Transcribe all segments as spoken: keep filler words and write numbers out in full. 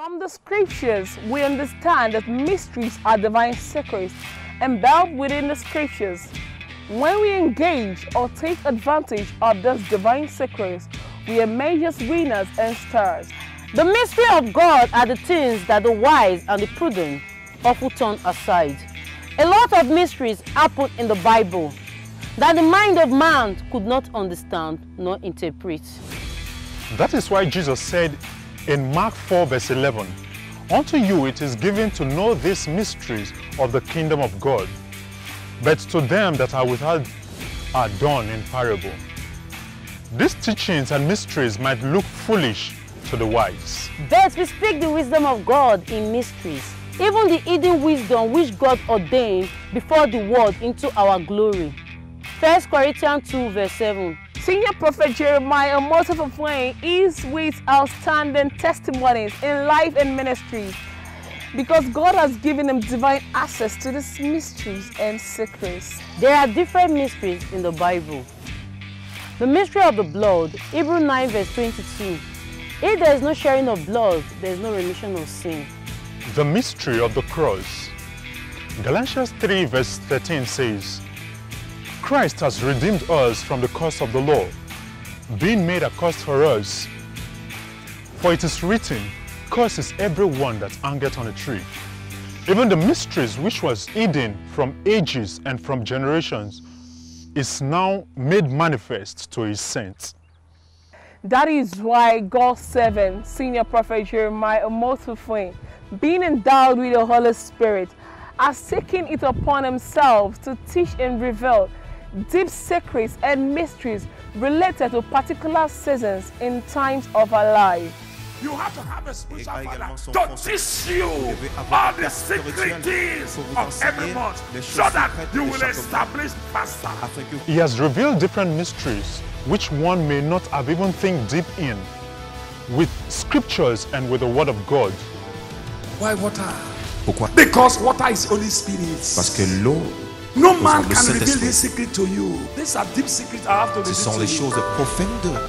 From the scriptures, we understand that mysteries are divine secrets embedded within the scriptures. When we engage or take advantage of those divine secrets, we emerge as winners and stars. The mystery of God are the things that the wise and the prudent often turn aside. A lot of mysteries happen in the Bible that the mind of man could not understand nor interpret. That is why Jesus said in Mark four verse eleven, "Unto you it is given to know these mysteries of the kingdom of God, but to them that are without are done in parable." These teachings and mysteries might look foolish to the wise. But we speak the wisdom of God in mysteries, even the hidden wisdom which God ordained before the world into our glory. First Corinthians two verse seven. Senior Prophet Jeremiah Omotofo is with outstanding testimonies in life and ministry because God has given him divine access to these mysteries and secrets. There are different mysteries in the Bible. The mystery of the blood, Hebrews nine verse twenty-two. If there is no sharing of blood, there is no remission of sin. The mystery of the cross, Galatians three verse thirteen says, "Christ has redeemed us from the curse of the law, being made a curse for us. For it is written, Cursed is everyone that hangeth on a tree." Even the mysteries which was hidden from ages and from generations is now made manifest to his saints. That is why God's servant, Senior Prophet Jeremiah Omotofo, being endowed with the Holy Spirit, has taken it upon himself to teach and reveal deep secrets and mysteries related to particular seasons in times of our life. You have to have a spiritual father to teach you all the secret things of every month so that you will establish faster. He has revealed different mysteries which one may not have even think deep in, with scriptures and with the word of God. Why water? Pourquoi? Because water is Holy Spirit. Parce que l'eau, no man le can reveal Saint-Esprit. this secret to you. These are deep secrets I have to Ce reveal sont to les you. choses profondes.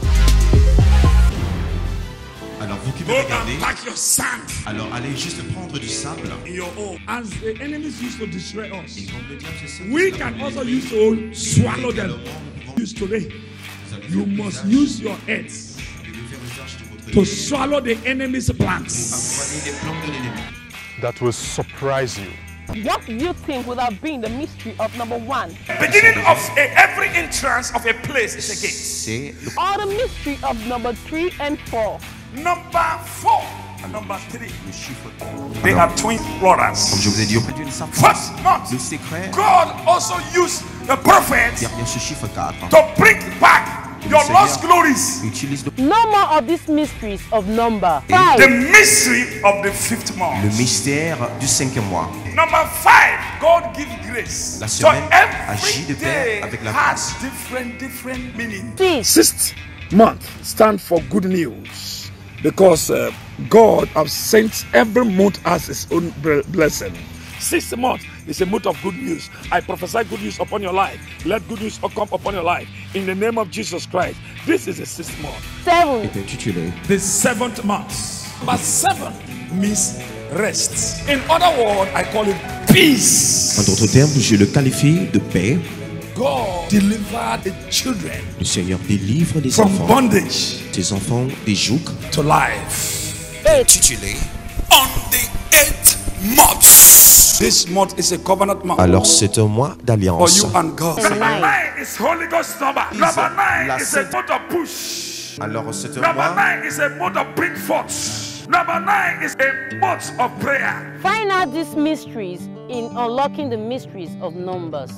Alors vous qui me Go regardez, and pack your sand alors allez juste prendre du sable. in your home. As the enemies used to destroy us, Et comme le diable essaie de we nous can also détruire, use to swallow them. également, nous pouvons Use today. vous allez You faire must l'usage- use your heads vous devez faire l'usage de votre to nez swallow the enemy's pour plans. avaler les plans de l'ennemi. That will surprise you. What do you think would have been the mystery of number one? Beginning of a, every entrance of a place is a gate. C'est le Or the mystery of number three and four? Number four and number three. le chiffre. They Alors, are twin comme brothers. je vous ai dit, auprès d'une simple First month, le secret God also used the prophets derrière ce chiffre quatre to bring back your lost glories. utilise le, No more of these mysteries of number. Et- The Five. mystery of the fifth month. le mystère du cinquième mois. Number five, God give grace. La So semaine agit every de pair day avec la has grâce. different, different meaning. Six. Sixth month stand for good news because uh, God has sent every month as his own ble- blessing. Sixth month is a month of good news. I prophesy good news upon your life. Let good news come upon your life in the name of Jesus Christ. This is the sixth month. Seven. est intitulé The seventh month. But seven means rest. In other words, I call it En peace. d'autres termes, je le qualifie de paix. God delivered the children Le Seigneur délivre les from enfants, bondage tes enfants des jougs. to life. Intitulé. On the eighth month. This month is a covenant month Alors c'est un mois for d'alliance. you and God. Nine. Nine is Holy Ghost number. Number nine La is a sainte- month of push. Alors c'est un Number mois. nine is a month of bring forth. Number nine is a month of prayer. Find out these mysteries in unlocking the mysteries of numbers.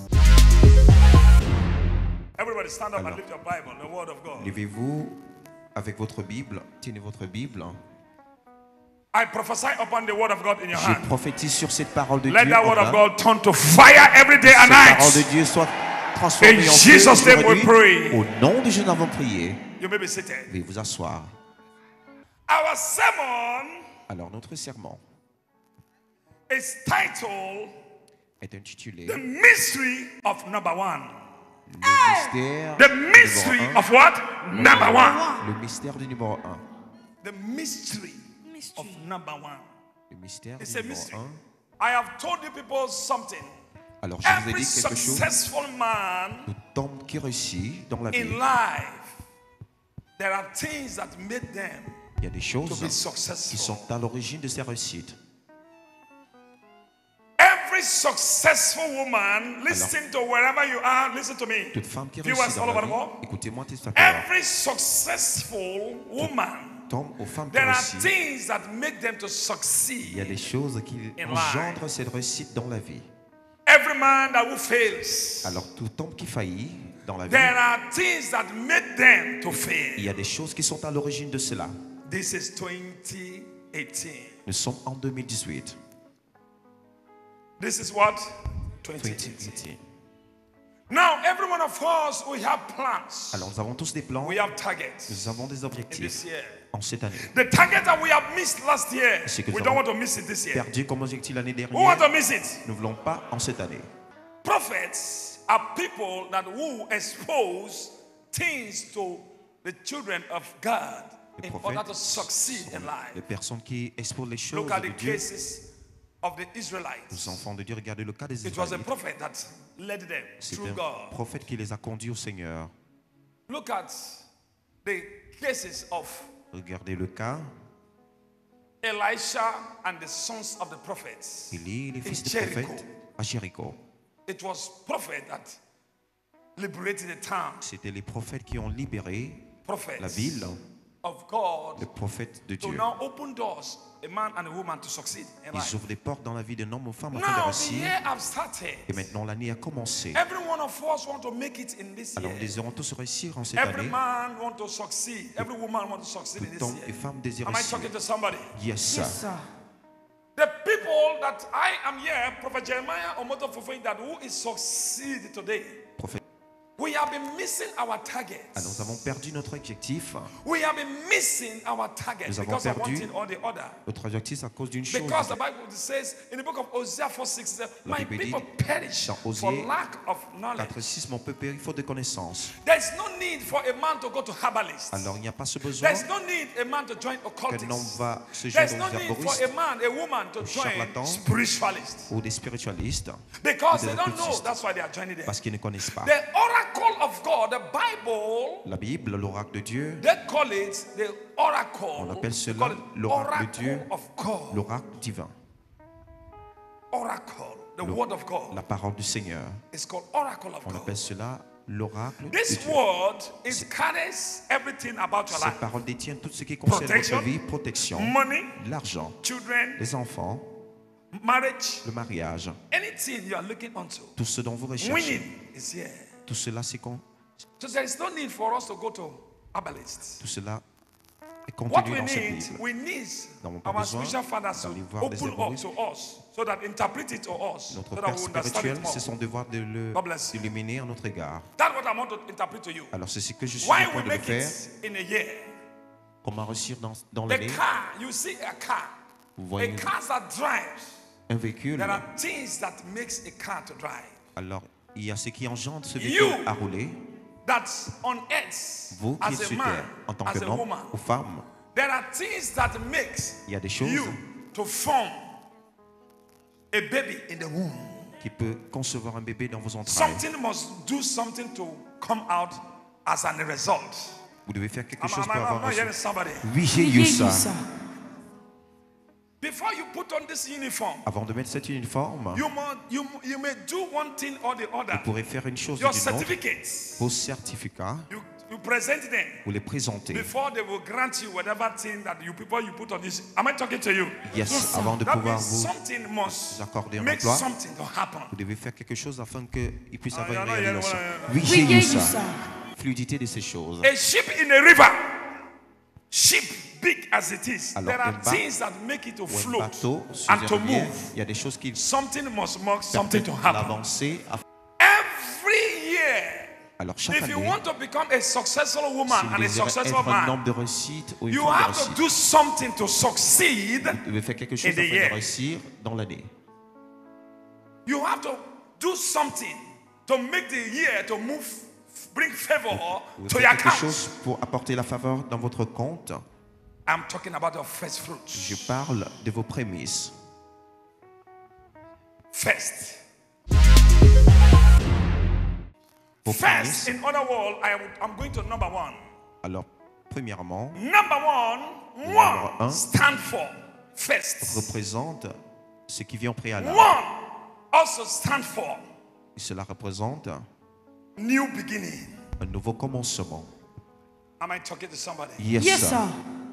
Everybody stand up Alors. and lift your Bible, the word of God. Levez-vous avec votre Bible, tenez votre Bible. I prophesy upon the word of God in your Je hand. prophétise sur cette parole de Let Dieu. that word en of main. God turn to fire every day and Cette parole de night. Dieu soit transformée In en feu Jesus' name we aujourd'hui. pray. Au nom de Jésus, nous avons prié. You may be seated. Veuillez vous asseoir. Our sermon Alors notre serment is titled est intitulé The Mystery of Number One. Le mystère The du mystery numéro un. of what? Number one. Le mystère du numéro un. The mystery of number one. Le mystère It's a numéro mystery. un. I have told you people something. Alors, je vous ai Every dit quelque chose. successful man Tout homme qui réussit dans la vie, in life, there are things that made them il y a des to choses be qui successful. sont à l'origine de ses réussites. Every successful woman, listen to wherever you are, listen to me. Toute femme qui Viewers réussit all dans over la the vie, world. écoutez-moi, téléspectateurs, Every successful woman, tombe aux femmes qui there are réussissent. things that make them to Il y a succeed. des choses qui in engendrent cette réussite dans la vie. Every man that who fails, Alors, tout homme qui faillit dans la vie, there are things that make them to il fail. y a des choses qui sont à l'origine de cela. This is twenty eighteen. Nous sommes en deux mille dix-huit. This is what? twenty deux mille eighteen. dix-huit. Now, every one of us, we have plans. Alors, nous avons tous des plans, We have targets nous avons des in this objectifs year. en cette année. The target that we have missed last year, C'est que we nous don't avons want to miss it this year. Perdu comme objectif l'année We want to dernière, miss it. nous ne voulons pas en cette année. Prophets are people that will expose things to the children of God Les in order to prophètes succeed in sont life. les personnes qui exposent les choses Look at de the Dieu. cases of the Les Israelites. enfants de Dieu, regardez le cas des It was a Israélites. prophet that led them C'est through un God. prophète qui les a conduits au Seigneur. Look at the cases of Regardez le cas Elisha and the sons of the prophets. Élie, les in fils des Jericho. prophètes à Jéricho. It was prophet that liberated the town. C'était les prophètes qui ont libéré Prophets la ville, of God les prophètes de to Dieu. now open doors, a man and a woman to succeed in Ils life. ouvrent des portes dans la vie d'un homme ou femme afin de Now the réussir. year have started. Et maintenant l'année a commencé. Every one of us want to make it in this Alors year. nous désirons tous réussir en cette Every année. man want to succeed. Every woman want to succeed in Tout this homme year. et femme désirent Am I réussir. talking to somebody? Yes, sir. The people that I am here, Prophet Jeremiah Omoto Fufeng, that who is succeed today. Prophète. We have been missing our targets. Alors, nous avons perdu notre objectif. We have been missing our targets Nous avons because of one perdu thing or the other. Notre objectif à cause d'une chose. Because the Bible says in the book of Hosea four six, La my Bible dit people perish dans for Osée lack of knowledge. quatre six, mon peuple périt faute de connaissances. There's no need for a man to go to herbalist. Alors il n'y a pas ce besoin There's no need a man to join qu'un homme occultists. va se There's joindre no aux need for herboristes a man, a woman to aux join charlatans. spiritualists. ou des spiritualistes Because ou des they don't know. occultistes That's why they are joining them. parce qu'ils ne connaissent pas. The oracle of God, the Bible, La Bible, l'oracle de Dieu, they call it the oracle. on appelle They cela call it l'oracle de Dieu, oracle of God. l'oracle divin, Oracle, the Le- word of God. la parole du Seigneur. It's called oracle of On God. appelle cela l'oracle de This Dieu. word is carries everything about your Cette life. parole détient tout ce qui concerne Protection, votre vie, protection, money, l'argent, children, les enfants, marriage, le mariage, anything you are looking onto. tout ce dont vous recherchez. Winning is here. Tout cela, c'est con- So there is no need for us to go to herbalists. tout cela est What contenu we dans cette need, Bible. we need Nous n'avons pas our besoin spiritual fathers to d'aller voir des open up herboristes. to us so that interpret it to us Notre so that Père we understand spirituel, it more. c'est son devoir de le God bless you. illuminer à notre égard. That's what I want to interpret to you. Alors c'est ce que je suis Why en train we de le make faire. it in a year. Comment réussir dans, dans The l'année. car, you see a car. Vous A voyez car that drives. un véhicule. There are things that makes a car to drive. Alors il y a ce qui engendre ce You- véhicule à rouler. That's on earth Vous qui as êtes a sur man, terre, en tant as a qu'homme woman. ou femme, There are things that makes il y a des choses you to form a baby in the womb. qui peuvent concevoir un bébé dans vos entrailles. Something must do something to come out as a result. Vous devez faire quelque Am, chose am, pour am, avoir am I reçu. hearing somebody? Oui, j'ai eu ça. Before you put on this uniform, Avant de mettre cet uniforme, you, mu- you, you may do one thing or the other. vous pourrez faire une chose ou Your d'une autre. certificates, Vos certificats, you, you present them vous les présentez. before they will grant you whatever thing that you people you put on this. Am I talking to you? Yes, avant de That pouvoir means vous something must vous accorder un make emploi, something to happen. vous devez faire quelque chose afin qu'il puisse Ah, avoir une non, non, il y a- réalisation. voilà, Oui, j'ai eu ça. Fluidité de ces choses. A ship in a river, ship big as it is, Alors, there are un ba- things that make it to Ou un float bateau sur and une to rivière, move. il y a des choses qui Something must make something to permettent happen. l'avancer. Every year, Alors chaque if you année, want to become a successful si woman vous and a désirez successful être un homme man, de réussite ou une you femme de have to réussite, do something to succeed. vous devez faire quelque chose in the afin year. de réussir dans l'année. You have to do something to make the year to move, bring favor Vous to faites your quelque account. chose pour apporter la faveur dans votre compte. I'm talking about your first fruits. Je parle de vos prémices. First. Vos First, prémices. in other words, I, would- I'm going to number one. Alors, premièrement, Number one, Numéro un. one stand for first. représente ce qui vient au préalable. One also stand for Et cela représente new beginning. un nouveau commencement. Am I talking to somebody? Yes, Yes, sir. sir.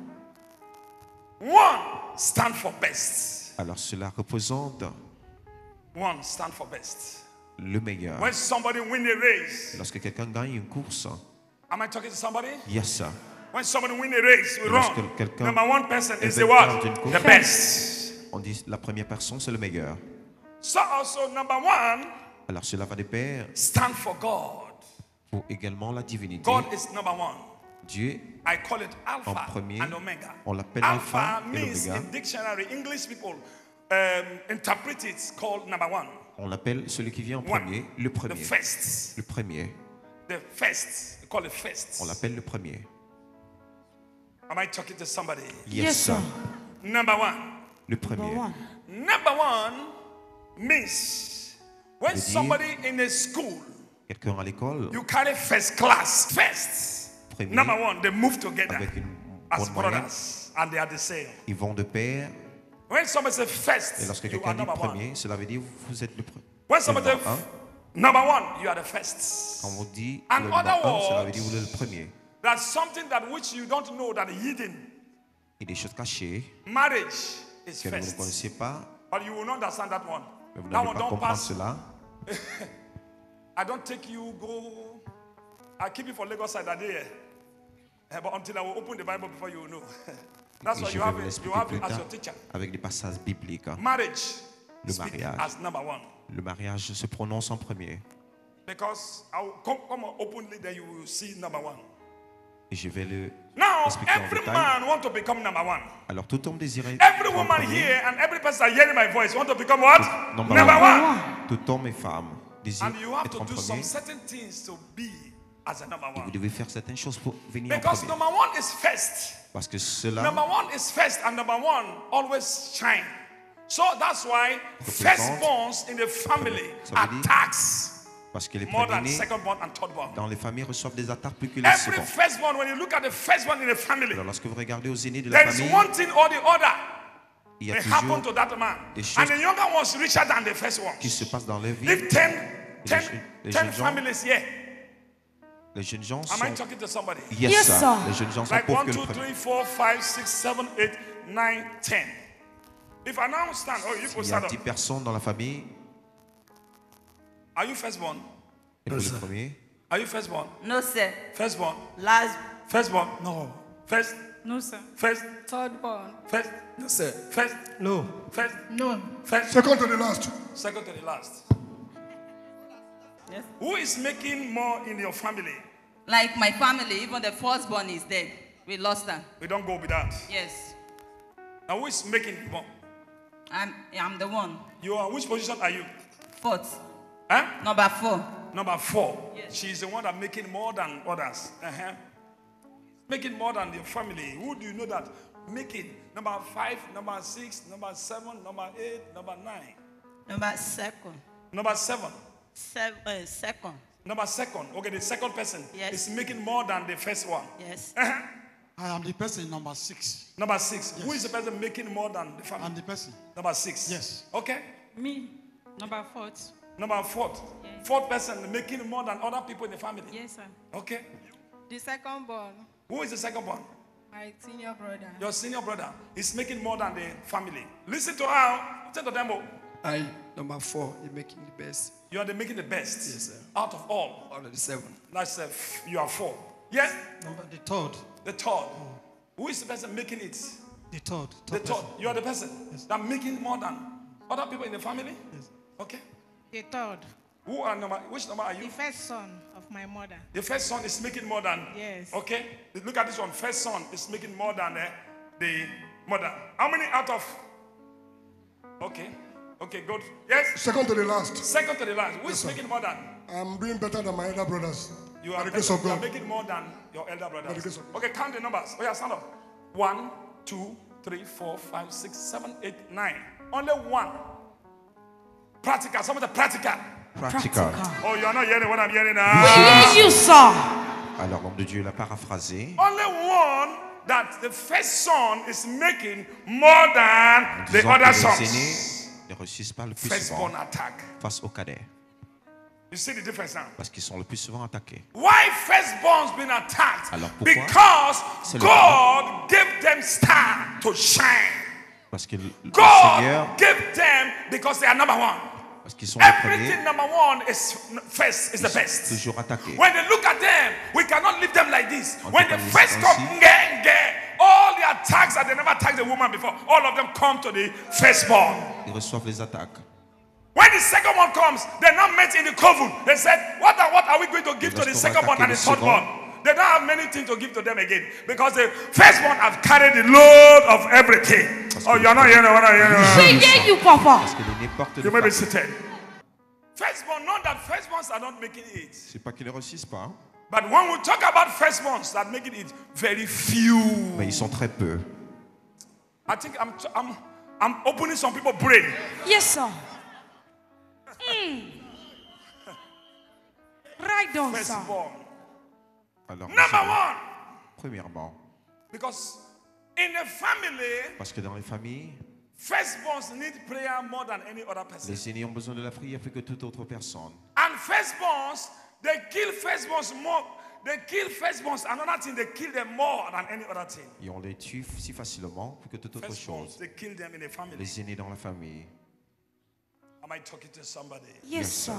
One stand for best. Alors, cela représente One stand for best. le meilleur. When somebody win a race, Lorsque quelqu'un gagne une course, am I talking to somebody? yes, sir. When somebody win a race, we Lorsque run. quelqu'un Number one person est is the vainqueur what? d'une course. The best. On dit la première personne, c'est le meilleur. So also number one, Alors, cela va de pair stand for God. pour également la divinité. God is number one. Dieu, I call it Alpha En premier, and Omega. on l'appelle Alpha Alpha et means l'Oméga. in dictionary, English people um, interpret it called number one. on l'appelle celui qui vient en One. premier, le The premier. first. Le premier. The first. We call it first. On l'appelle le premier. Am I talking to somebody? Yes, sir. Number one. Le premier. One. Number one means when Veut dire- somebody in a school, Quelqu'un à l'école, you carry first class. First. Premier. Number one, they move together avec une as bonne moyenne, brothers and they are the same. ils vont de pair. When somebody says first, Et lorsque you quelqu'un are dit number one. premier, cela veut dire vous êtes le premier. When somebody says un. number one, you are the first. Quand on dit And le numéro other un, cela veut words- dire vous êtes le premier. That's something that which you don't know that is hidden. Il y a des choses cachées Marriage is que vous ne first. connaissez pas, But you will not understand that one. mais vous That n'allez one pas don't comprendre pass. cela. I don't take you go. I keep you for Lagos side that day. Eh, But until I will open the Bible before you will know. That's Et why je you vais have vous it, you l'expliquer have plus it as tard your teacher. avec des passages bibliques. Marriage Le speak mariage. as number one. Le mariage se prononce en premier. Because I will come, come openly, then you will see number one. Et je vais le Now, expliquer en every détail. man want to become number one. Alors tout homme désirait Every être en woman premier. here and every person hearing my voice want to become what? Number Number one. one. Tout homme et femme désirent And you have être to en do premier. some certain things to be as a number Et vous one. devez faire certaines choses pour venir en Because premier. number one is first. Parce que cela Number one is first, and number one always shine. So that's why firstborns in the family Ça veut are dire- taxed Parce que les more than premiers-nés secondborn and thirdborn. dans les familles reçoivent des attaques plus que les Every seconds. firstborn, when you look at the firstborn in the family, Alors lorsque vous regardez aux aînés de la there is famille, one thing or the other il y a may happen toujours to that man. des And choses the younger one's richer than the first one. qui se passent dans leur vie. If ten, ten, jeunes- les ten jeunes gens- families here, Les jeunes gens am I sont... talking to somebody? Yes, Yes, sir. sir. Les jeunes gens sont Like pauvres one, que two, le premier. three, four, five, six, seven, eight, nine, ten. If I now stand, oh, you Il put y a stand dix up. personnes dans la famille. Are you firstborn? Et pour le premier, Are you firstborn? No, sir. Firstborn? Last. Firstborn? No. First? No, sir. First? Third born. First? No, sir. First? No. First? No. First? Second to the last. Second to the last. Yes. Who is making more in your family? Like my family, even the firstborn is dead. We lost her. We don't go with that. Yes. Now who is making more? I'm, I'm the one. You are, which position are you? Fourth. Huh? Number four. Number four. Yes. She's the one that making more than others. Uh-huh. Making more than your family. Who do you know that? Making. Number five, number six, number seven, number eight, number nine. Number second. Number seven. Seven. Uh, second. Number second. Okay, the second person Yes. is making more than the first one. Yes. Uh-huh. I am the person number six. Number six. Who is the person making more than the family? I'm the person. Number six. Yes. Okay. Me. Number fourth. Number fourth. Yes. Fourth person making more than other people in the family. Yes, sir. Okay. The second born. Who is the second one? My senior brother. Your senior brother is making more than the family. Listen to her. Listen to them. I, number four, you're making the best You are the making the best. Yes, sir. Out of all. out of the seven. That's uh, f- you are four. Yes. Number the third. The third. Who is the person making it? The third. The third third. person. You are the person that making more than other people in the family. Yes. Okay. The third. Who are number? Which number are The you? first son of my mother. The first son is making more than. Yes. Okay. Look at this one. First son is making more than uh, the mother. How many out of? Okay. Okay. Good. Yes. Second to the last. Second to the last. Who is Yes, sir. making more than? I'm doing better than my elder brothers. You By are, the grace better- of you are God. making more than your elder By the brothers. grace of God. Okay, count the numbers. Oh yeah, stand up. One, two, three, four, five, six, seven, eight, nine. Only one. Practical. Some of the practical. Practical. Oh, you're not hearing what I'm hearing now. We hear you, sir. Alors l'homme de Dieu l'a paraphrasé. Only one that the first son is making more than the Disons other que les sons. aînés ne réussissent pas le plus souvent Firstborn attack. face aux cadets. You see the difference now? Parce qu'ils sont le plus souvent attaqués. Why firstborns been attacked? Alors pourquoi Because c'est le God gave them star to shine. Parce que le, le God Seigneur, gave them because they are number one. parce qu'ils sont les Everything premiers, number one is first is ils the sont best. toujours attaqués. When they look at them, we cannot leave them like this. On When peut the pas les first laisser come, ainsi. nge, nge, all the attacks that they never attacked the woman before, all of them come to the firstborn. Ils reçoivent les attaques. When the second one comes, they're not met in the coven. They said, what are, what are we going to give to the Lorsqu'on va second one and the attaquer third le one? second, They don't have many things to give to them again because the first one have carried the load of everything. Parce Oh, que you're not le- hearing what I'm hearing. We hear you, Papa. Parce que l'aîné porte You le may be fardeau. seated. Firstborn, not that firstborns are not making it. C'est pas qu'ils ne réussissent pas, hein, But when we talk about firstborns that making it, very few. mais ils sont très peu. I think I'm, I'm, I'm opening some people's brain. Yes, sir. Mm. Right down, sir. Firstborn. Alors, Number c'est- one. premièrement, Because in a family, parce que dans les familles, firstborns need prayer more than any other person. les aînés ont besoin de la prière plus que toute autre personne. And firstborns, they kill firstborns more. They kill firstborns. Another thing, they kill them more than any other thing. Et on les tue si facilement plus que toute autre Firstborns, chose. they kill them in a family. Les aînés dans la famille. Am I talking to somebody? Yes, sir.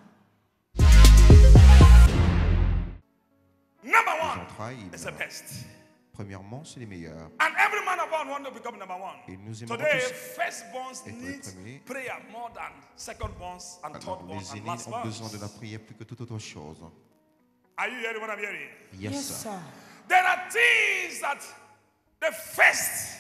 Number Ils one ont trahi. is the best. Premièrement, c'est les meilleurs. And every man of God wants to become number one. Et nous aimerons Today, tous firstborns être les need premiers. prayer more than secondborns and Alors, thirdborns les and aînés ont besoin de la lastborns. prière plus que toute autre chose. Are you hearing what I'm hearing? Yes, Yes, sir. sir. There are things that the first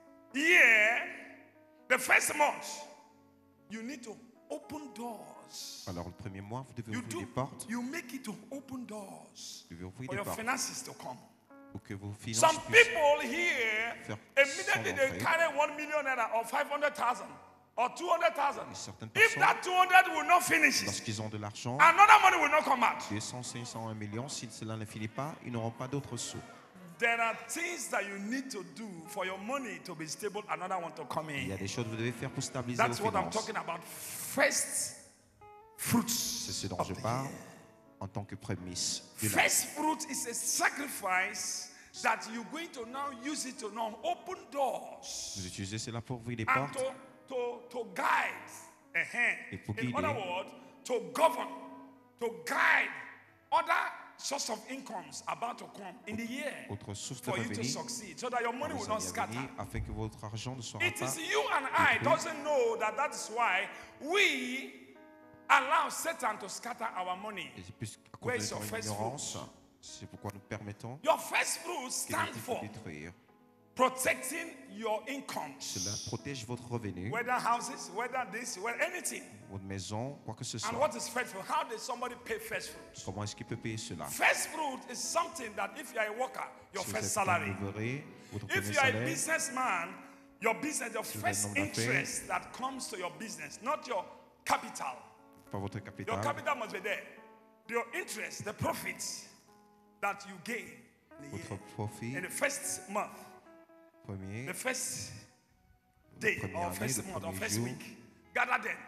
year, the first month, you need to open doors. Alors, le premier mois, vous devez You ouvrir do, des portes. you make it to open doors Vous devez ouvrir for des your portes finances to come. pour que vos finances Some puissent people here, faire immediately son they entrée. carry one million naira or five hundred thousand or two hundred thousand. Et certaines If personnes, that two hundred will not finish, lorsqu'ils ont de l'argent, another money will not come out. deux cents, cinq cents, un million, si cela ne finit pas, ils n'auront pas d'autres sous. There are things that you need to do for your money to be stable, another one to come Il y a in. des choses que vous devez faire pour stabiliser vos That's what I'm finances. talking about. First fruits. C'est ce dont of je the parle year. en tant que prémisse. de la- First fruit is a sacrifice that you're going to now use it to now open doors Vous utilisez cela pour ouvrir des and portes to, to, to guide. Uh-huh. Et pour In guider. other words, to govern, to guide other source of incomes about to come in the year autre source de for you to revenus succeed so that your money dans will les not années à scatter. venir, afin que votre argent ne soit It pas is you and I détruit. doesn't know that that's why we allow Satan to scatter our money. Et c'est plus à Where cause is de your notre first ignorance, fruit? c'est pourquoi nous permettons Your first fruit qu'il stand ait for été détruire. protecting your incomes. Cela protège votre revenu, Whether houses, whether this, whether anything. votre maison, quoi que ce And soit. what is first fruit? How did somebody pay first fruit? Comment est-ce qu'il peut payer cela? First fruit is something that if you are a worker, your Si vous first êtes un salary. ouvrier, votre If premier you are a salaire, businessman, your business, your Si vous êtes first un homme d'affaires, interest that comes to your business, not your capital. pas votre Your capital, capital must be there. Your interest, the profits that you gain in, the votre year, profit in the first month, premier, the first day première or année, first le month or premier first jour. week. Gather them.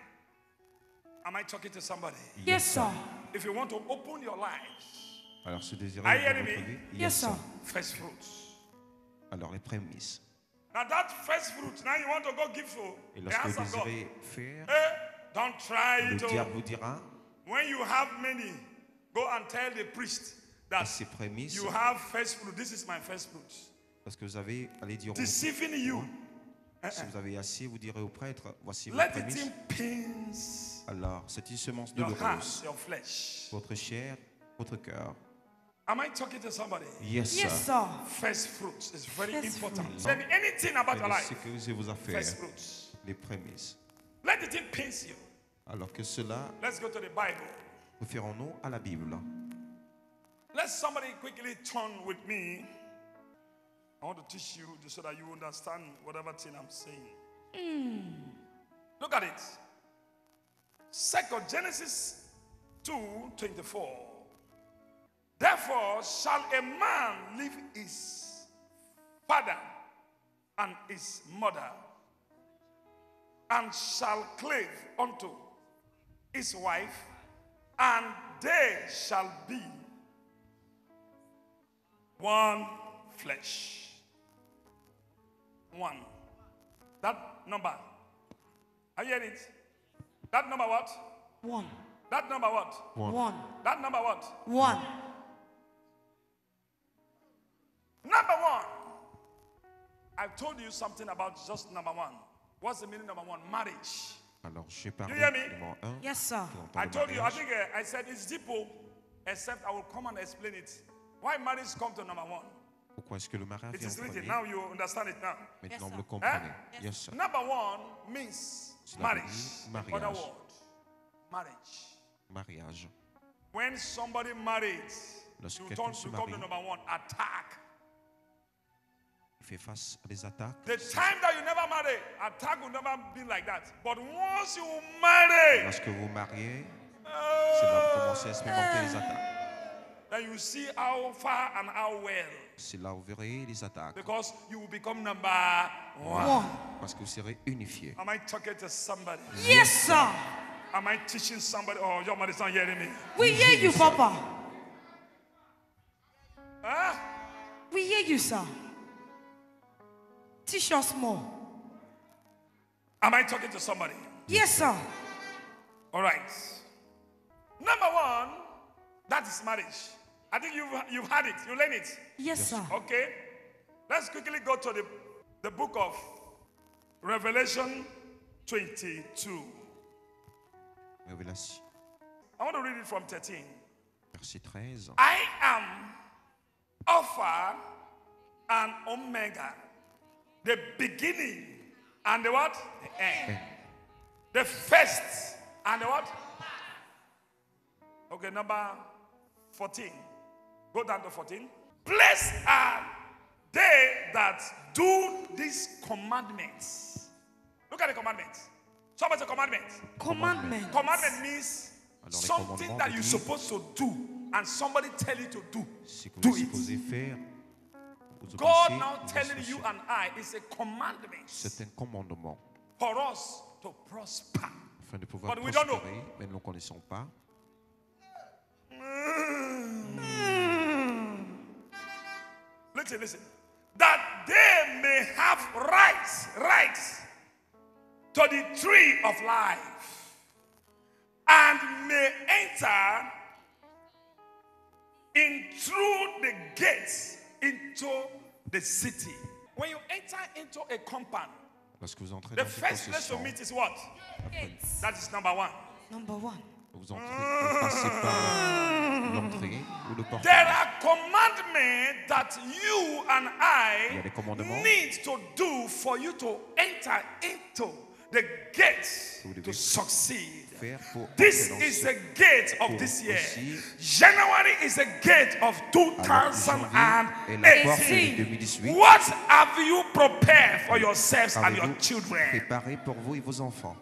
Am I talking to somebody? Yes, sir. If you want to open your life, Alors, ce désir Are you de hearing votre me? vie, Yes, sir. first fruits. alors les prémices. Now that first fruit, now you want to go give for Et the lorsque hands vous of God. désirez faire, Eh, don't try le to. diable vous dira, When you have many, go and tell the priest that à ces prémices, you have first fruit. This is my first fruit. parce que vous avez, allez dire, au- Deceiving you. si vous avez assez, vous direz au prêtre, voici vos Let the prémices. thing pains Alors, c'est une semence your heart, douloureuse. your flesh. Votre chair, votre cœur. Am I talking to somebody? Yes, Yes, sir. sir. First fruits is very First important. fruits. Tell me anything about your Et life. sécuriser vos affaires, First fruits. les prémices. Let the thing pains you. Alors que cela, Let's go to the Bible. référons-nous à la Bible. Let somebody quickly turn with me I want to teach you so that you understand whatever thing I'm saying. Mm. Look at it. Second Genesis two twenty-four. Therefore shall a man leave his father and his mother, and shall cleave unto his wife, and they shall be one flesh. One. That number. I hear it. That number what? One. That number what? One. One. That number what? One. Number one. I told you something about just number one. What's the meaning of number one? Marriage. Alors, j'ai parlé You hear me? numéro un. Yes, sir. I told you, I think uh, I said it's simple, except I will come and explain it. Why marriage come to number one? Pourquoi est-ce que le mariage It vient is en written. premier? Now you understand it now. Maintenant, vous le Huh? comprenez. Yes, sir. Number one means Cela veut marriage. dire Other mariage. word. Marriage. Mariage. When somebody married, Lorsque you quelqu'un turn se to come to marie, number one, attack. il fait face à des attaques. The time that you never marry, attack will never be like that. But once you marry, Lorsque vous mariez, c'est là que vous commencez à expérimenter les attaques. then you see how far and how well. C'est là où vous verrez les attaques. Because you will become number one. Parce que vous serez unifiés. Am I talking to somebody? Yes, sir. Am I teaching somebody? Oh, your mother's not hearing me. We hear you, Papa. Huh? We hear you, sir. Teach us more. Am I talking to somebody? Yes, sir. All right. Number one, that is marriage. I think you've, you've had it. You learn it. Yes, sir. Okay. Let's quickly go to the, the book of Revelation twenty-two. Révélation, I want to read it from thirteen. verset treize. I am Alpha and Omega, the beginning and the what? The end. The first and the what? Okay, number fourteen. Go down to fourteen. Blessed are they that do these commandments. Look at the commandments. Somebody say commandment. Commandment. Commandment means Alors, les something commandements that veut you're dire- supposed to do and somebody tell you to do. Ce que Do vous it. supposez faire, vous God obéissez, now vous telling associez. you and I is a commandment C'est un commandement for us to prosper. afin de pouvoir But we don't know. prospérer, mais nous ne connaissons pas. Listen, listen. That they may have rights, rights to the tree of life and may enter in through the gates into the city. When you enter into a compound, Lorsque vous entrez the dans une first place to possession, meet is what? That is number one. Number one. vous entrez, vous passez par l'entrée ou le There portail. are commandments that you and Il y a des I commandements need to do for you to enter into the gates que vous to devez succeed. faire pour This entrer dans is ce- the gate of pour this year. aussi- January is the gate of Alors, janvier est la porte de deux mille two thousand eighteen. dix-huit. What have you prepared for yourselves and your Avez-vous children? préparé pour vous et vos enfants?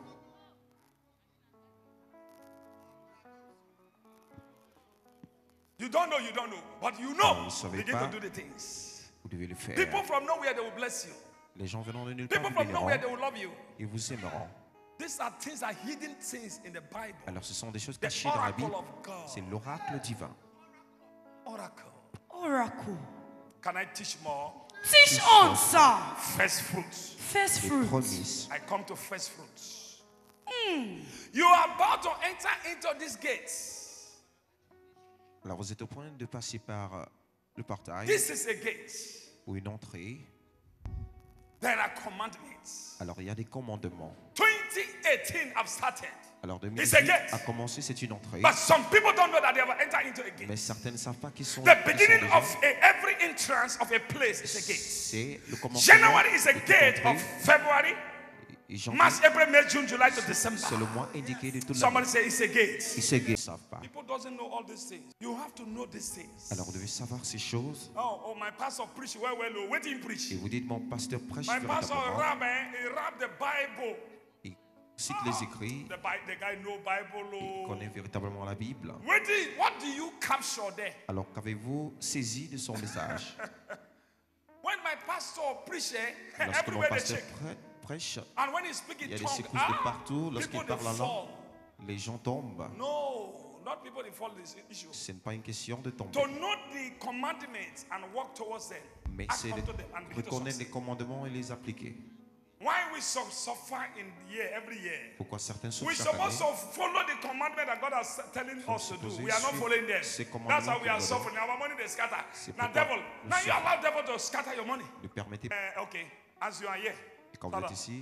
You don't know, you don't know, but you Alors, know. vous ne savez Begin pas. to do the things. Vous devez le faire. People from nowhere they will bless you. Les gens venant de nulle part People vous from nowhere béniront they will love you. et vous aimeront. These are things are hidden things in the Bible. Alors ce sont des choses The cachées dans la oracle Bible. of God. C'est l'oracle divin. Oracle. Oracle. Can I teach more? Teach on, sir. First fruits. First Les fruits. promises. I come to first fruits. You are about to enter into these gates. Alors vous êtes au point de passer par euh, le portail This is a gate. ou une entrée. There are commandments. Alors il y a des commandements. twenty eighteen have started. Alors It's a deux mille dix-huit gate. a commencé, c'est une entrée. But some people don't know that they have entered into a gate. Mais certains ne savent pas qu'ils sont, The qu'ils sont beginning déjà. of a, every entrance of a place is a gate. C'est le commencement January is a de toute gate of entrée. February. Et janvier, March, April, May, June, July to December. c'est le mois indiqué de toute Somebody l'année. say it's a gate. Ils ne savent pas. People doesn't know all these things. You have to know these things. Alors vous devez savoir ces choses. Oh, oh, my pastor preach well, well, oh, wait till he preach. Et vous dites, mon pasteur prêche My pastor véritablement. rap, eh, he rap the Bible. Il cite les écrits. The, Bi- the guy know Bible. Il Oh. connaît véritablement la Bible. Wait till, what do you capture there? Alors qu'avez-vous saisi de son message? When my pastor preach, eh, Lorsque mon everywhere they pasteur shake. prê- prêche, And when he speak il in y a des tongues, secousses de ah, partout. Lorsqu'il people parle they en langue, fall. les gens tombent. No, not people they fall this issue. Ce n'est pas une question de tomber. To know the commandments and walk towards them. Mais act c'est de unto them and begin to reconnaître les succeed. commandements et les appliquer. Why we so suffer in the year every year? Pourquoi certains sont We're chaque année? supposed to follow the commandment that God has telling Faut us to do. supposer We are not suivre following them. ces That's commandements how we are qu'il nous donne. suffering. Our money they scatter. C'est Now pourquoi devil, nous now you souffrons. allow devil to scatter your money. Ne permettez pas. Uh, okay, as you are here, Et quand vous stand êtes up. ici,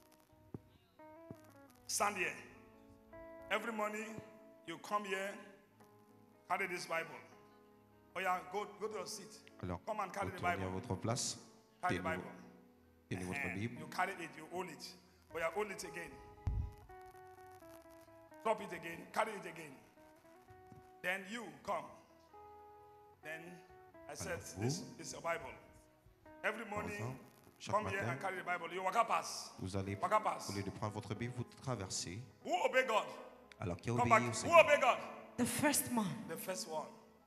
Stand here. Every morning you come here, carry this Bible. Oh yeah, go go to your seat. alors Come and carry the retournez à Bible. votre place. Carry the Tenez, Bible. tenez votre And Bible. you carry it, you hold it. Oh yeah, hold it again. Drop it again, carry it again. Then you come. Then I said, Alors, this vous, is your Bible. Every morning, Enfin, chaque come here matin, and carry the Bible. You walk up pass. vous allez, Walk up pass. au lieu de prendre votre Bible, vous traversez. Who obey God? Alors qui a Come obéi back. au Who Seigneur? obey God? The first man. The first one.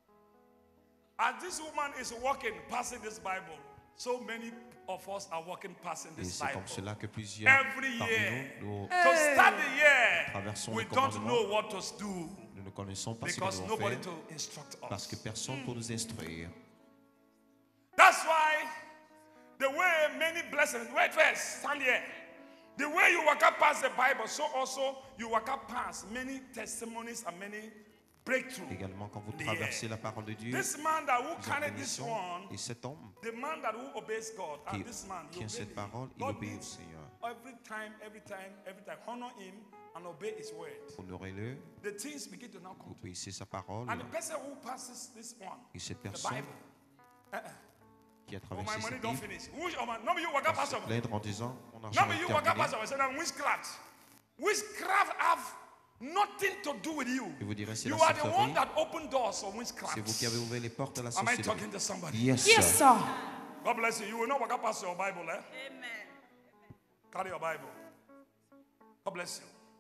As this woman is walking, passing this Bible, so many of us are walking, passing Et this c'est Bible. comme cela que plusieurs Every parmi year. nous, nous, To start the year, Traversons we les don't commandements. know what to do nous ne connaissons pas ce que because nous devons nobody faire to instruct parce que us. personne pour nous instruire. That's why the way many blessings, wait first, stand here. The way you walk up past the Bible, so also you walk up past many testimonies and many breakthroughs. Également, quand vous in the traversez year. la parole de Dieu, This man that who vous carried avez this mission. one, Et cet homme the man that who obeys God, qui and this man, he tient obeys cette him. parole, il God obéit au needs Seigneur. every time, every time, every time, honor him and obey his word. Honorez-le, The things begin to now come. obéissez sa parole. And the person who passes this one, Et cette the personne Bible, uh-uh. qui a Oh, my traversé money cette don't Bible finish. Who, oh, man, no, you walk up va past se him. plaindre en disant mon argent No, est you walk up terminé. past him. I said, "Now, witchcraft. Witchcraft have nothing to do with you. Et vous direz, c'est You la are the one sorcellerie. that opened doors for witchcraft. C'est vous qui avez ouvert les portes à la Am I sorcellerie. talking to somebody? Yes, Yes, sir. sir. God bless you. You will not walk up past your Bible, eh? Amen. Carry your Bible. God bless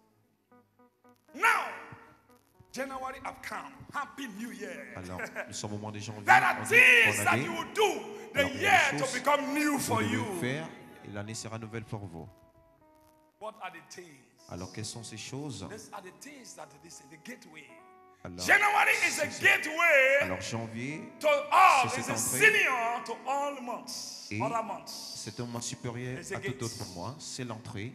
you. Now, January have come. Happy New Year. Alors, nous sommes au mois de janvier. There are On dit things bonne that année. you will do the Alors, il y a year des to choses become new que for vous you. devez faire et l'année sera nouvelle pour vous. What are the things? Alors, quelles sont ces choses? These are the things that this is the gateway. Alors, January is a c'est- gateway alors janvier, to all. c'est It's cette a entrée. senior to all months, Et other months. c'est un mois supérieur It's a à tout gate. autre mois. C'est l'entrée.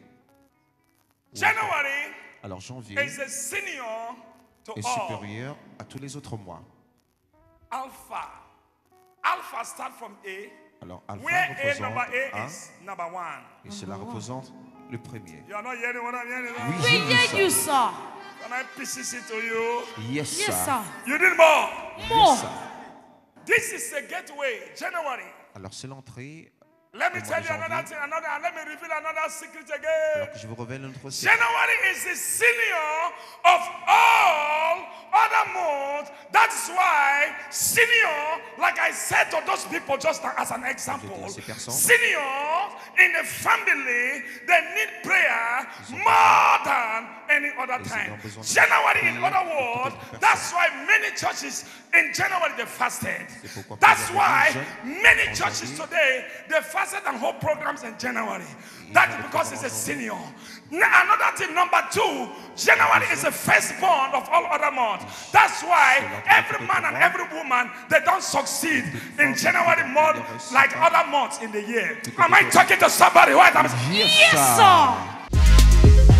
January Alors janvier is a senior to est all. supérieur à tous les autres mois. Alpha. Alpha start from A. Alors alpha Where A représente number A un is number one. et cela représente le premier. You are not hearing what I'm hearing. Oui, We j'ai hear vu you, ça. sir. Can I pieces it to you? Yes, Yes, sir. sir. You need more. More. Yes, sir. This is a gateway. January. Alors c'est l'entrée. Let me Au mois tell de you another janvier. thing, another, and let me reveal another secret again. Alors que je vous révèle notre secret. January is the senior of all other months. That's why senior, like I said to those people just now as an example, J'ai dit à ces personnes. seniors in the family, they need prayer more than any other Ils time. ont besoin de January, in prière other que toute words, autre that's why many churches in January they fasted. C'est pourquoi That's plusieurs why églises many en churches janvier. today they fasted and hold programs in January. That's because it's a senior. Now, another thing, number two, January is the firstborn of all other months. That's why every man and every woman they don't succeed in January more like other months in the year. Am I talking to somebody? What I'm Yes, Yes, sir. sir.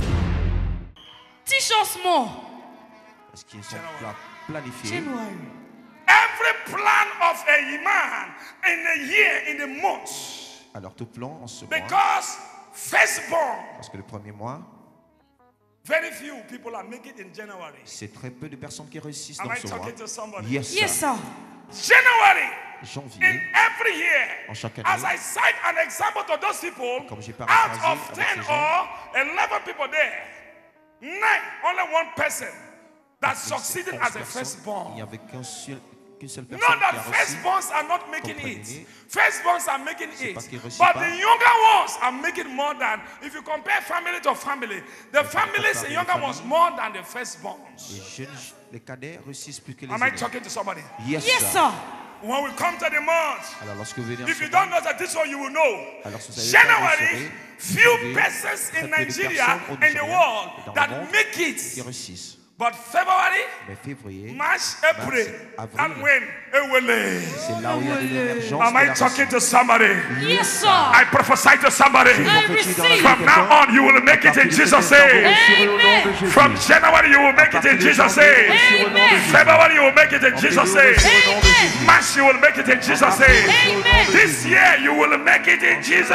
Teach us more. Parce qu'ils sont pla- planifiés. January. every plan of a man in a year, in a month. Alors tout plan en ce mois. Because firstborn, Parce que le premier mois, very few people are making it in January. c'est très peu de personnes qui réussissent Am dans I ce mois. talking to somebody? Yes, Yes, sir. sir. January janvier, in every year, en chaque as année, I cite an example to those people, comme j'ai out paraphrasé of avec ten ces gens, or eleven people there, nine, only one person that succeeded as a il firstborn. n'y avait qu'un seul, qu'une seule Not personne qui that a reçu. firstborns are not making it. Firstborns are making it. pas qu'ils reçoivent But pas. the younger ones are making more than, if you compare family to family, the families, the younger ones, more than the firstborns. Les jeunes, les cadets réussissent plus que les Am I aînés. talking to somebody? Yes, Yes, sir. sir. When we come to the month, Alors lorsque vous venez en if you ce don't mois, know that this one, you will know. alors si vous savez pas, vous January, saurez, few vous persons très in peu de Nigeria personnes au and the Nigeria world et dans le that monde make qui it. réussissent. But February, Mais février, March, April, Mars, and avril, when? Ewele. c'est là où il y a de l'émergence. Am de I la talking recherche. to somebody? Yes, sir. I prophesy to somebody. I receive. From now on, you will make it in Jesus' name. Amen. From January, you will make it in Jesus' name. February, you will make it in Jesus' name. Amen. March, you will make it in Jesus' name. Amen. This year, you will make it in Jesus.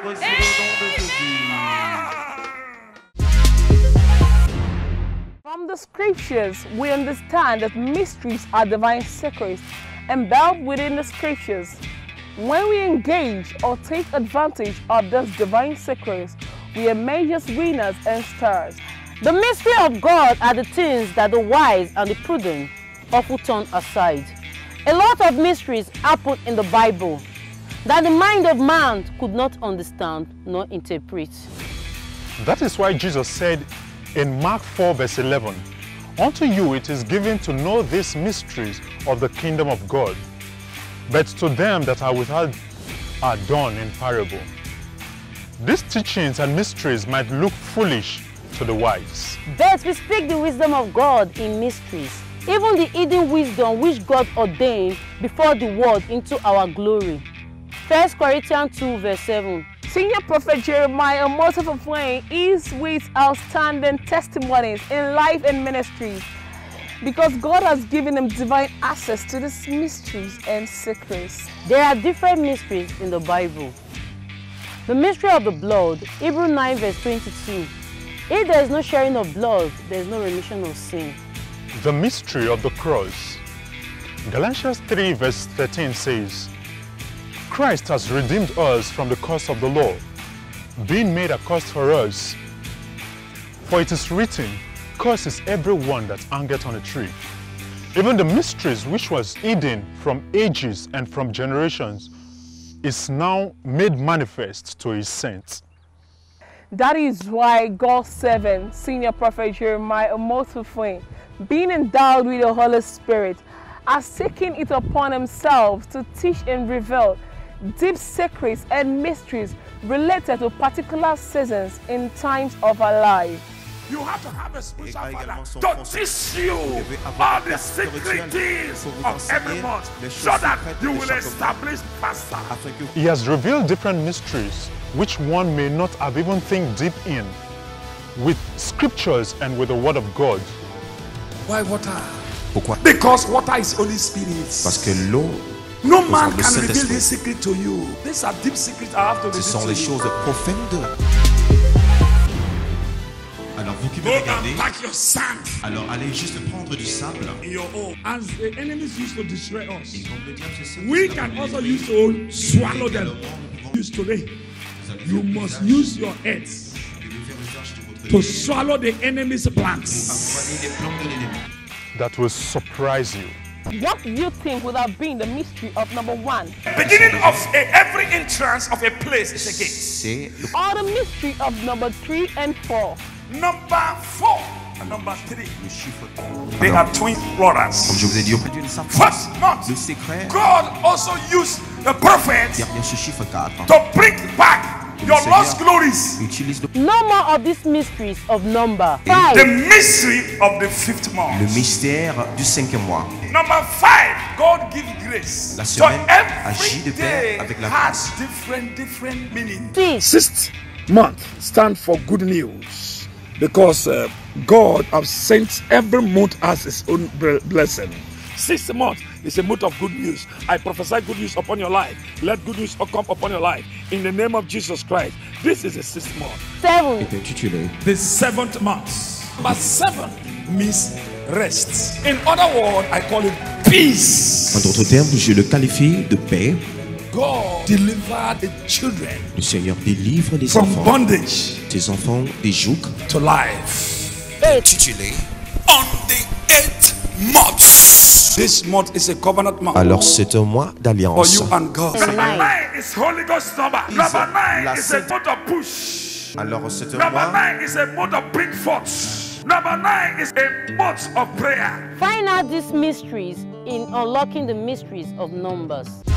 From the scriptures, we understand that mysteries are divine secrets embedded within the scriptures. When we engage or take advantage of those divine secrets, we emerge as winners and stars. The mystery of God are the things that the wise and the prudent often turn aside. A lot of mysteries happen in the Bible that the mind of man could not understand nor interpret. That is why Jesus said in Mark four verse eleven, "Unto you it is given to know these mysteries of the kingdom of God, but to them that are without are done in parable." These teachings and mysteries might look foolish to the wise. But we speak the wisdom of God in mysteries, even the hidden wisdom which God ordained before the world into our glory. First Corinthians two verse seven. Senior Prophet Jeremiah Motofaflame is with outstanding testimonies in life and ministry because God has given him divine access to these mysteries and secrets. There are different mysteries in the Bible. The mystery of the blood, Hebrews nine verse twenty-two. If there is no sharing of blood, there is no remission of sin. The mystery of the cross. Galatians three verse thirteen says, "Christ has redeemed us from the curse of the law, being made a curse for us. For it is written, Cursed is everyone that hangeth on a tree." Even the mysteries which was hidden from ages and from generations is now made manifest to his saints. That is why God's servant, Senior Prophet Jeremiah Motofaflame, being endowed with the Holy Spirit, has taken it upon himself to teach and reveal deep secrets and mysteries related to particular seasons in times of our life. You have to have a spiritual Et également father son to conseil. teach you Vous devez avoir all un the père secret spirituel things pour vous of every enseigner month les so choses that secrètes you de will chaque establish pastor. afin que He has revealed different mysteries which one may not have even think deep in, with scriptures and with the word of God. Why water? Pourquoi? Because water is Holy Spirit. Parce que l'eau, No man le can reveal Saint-Esprit. this secret to you. These are deep secrets I have to ce reveal sont to les you. choses profondes. Alors vous qui me Go regardez, and pack your sand alors allez juste prendre du sable. in your home. As the enemies used to destroy Et us, comme le diable se sert we de can cela also pour les use ennemis, to swallow them. également, nous pouvons Use today. vous allez You faire le must usage use your heads de faire usage de votre to vie swallow the enemy's pour plans. avaler les plans de l'ennemi. That will surprise you. What do you think would have been the mystery of number one? Beginning of a, every entrance of a place is a gate. C'est le Or the mystery of number three and four? Number four and number three, le chiffre. they Alors, are twin comme brothers. je vous ai dit auprès d'une simple First month, le secret God also used the prophet derrière ce chiffre quatre. to bring back your lost glories. Utilise le, No more of these mysteries of number. Et The Five. mystery of the fifth month. le mystère du cinquième mois. Number five, God give grace. La So semaine every agit de pair day avec la has grâce. different, different meaning. Six. Sixth month stand for good news because uh, God has sent every month as his own ble- blessing. Sixth month is a month of good news. I prophesy good news upon your life. Let good news come upon your life in the name of Jesus Christ. This is the sixth month. Seven. est intitulé The seventh month. But seven means rest. In other words, I call it peace. En d'autres termes, je le qualifie de paix. God delivered the children Le Seigneur délivre les from enfants, bondage tes enfants des jougs. to life. Intitulé. On the eighth month. This month is a covenant month. Alors c'est un mois For d'alliance. you and God. Nine. Nine is Holy Ghost number. Number nine La is a sept- month of push. Alors c'est un Number mois. nine is a month of bring forth. Number nine is a month of prayer. Find out these mysteries in Unlocking the Mysteries of Numbers.